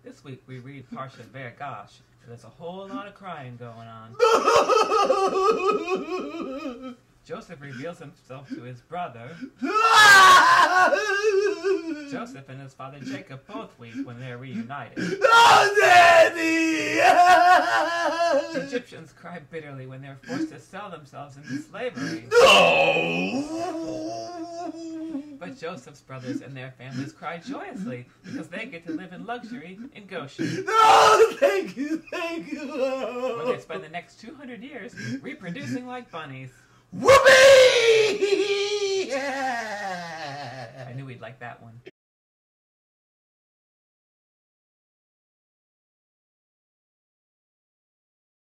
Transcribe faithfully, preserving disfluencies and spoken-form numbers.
This week we read Parshat Vayigash. There's a whole lot of crying going on. Joseph reveals himself to his brother. Joseph and his father Jacob both weep when they're reunited. Oh, Daddy! The Egyptians cry bitterly when they're forced to sell themselves into slavery. No! But Joseph's brothers and their families cry joyously because they get to live in luxury in Goshen. No, thank you, thank you. Where they spend the next two hundred years reproducing like bunnies. Whoopee! I knew he'd like that one.